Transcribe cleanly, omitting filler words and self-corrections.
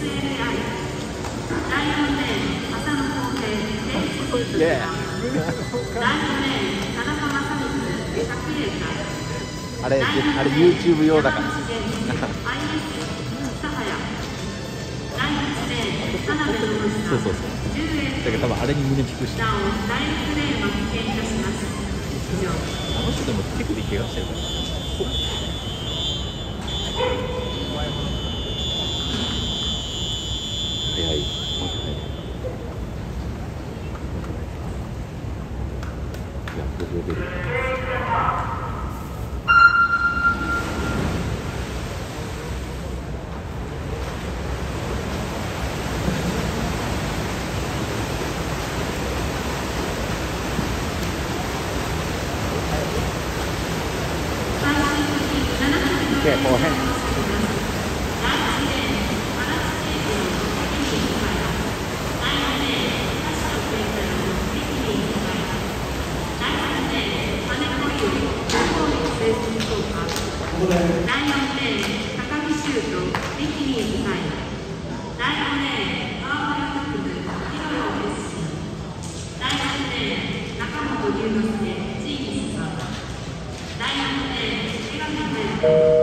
あれ YouTube 用だから。そうそうそう。だけど多分あれに胸聞くし。あの人でも手首怪我してるから。早い。やっと出る。後編。第4レーン、中本龍之介、チームスパ。第4レーン、江上